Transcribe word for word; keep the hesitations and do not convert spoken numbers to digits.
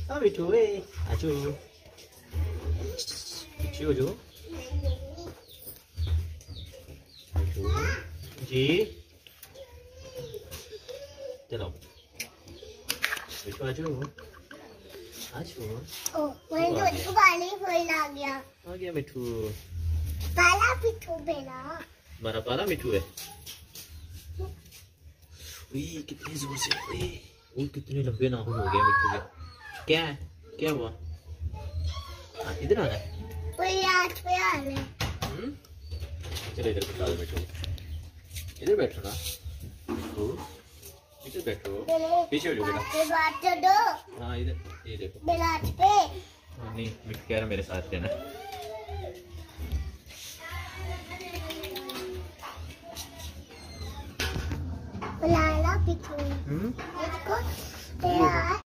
हाँ मिठू ए आजू मिठू आजू मिठू जी चलो मिठू आजू आजू ओ मैं तो पानी फूल आ गया आ गया मिठू पाला मिठू बेला हमारा पाला मिठू है उई कितनी जोर से उई वो कितने लंबे नाखून हो गए मिठू के क्या है क्या हुआ हाँ इधर आना है कोई आज पे आ ले चलो इधर बैठा दो मिठू इधर बैठो ना मिठू इधर बैठो पीछे हो जाओ बेटा बात तो दो हाँ इधर ये देखो मेरा आज पे नहीं मिठू कह रहा मेरे साथ रहना लाला मिठू हम्म इसको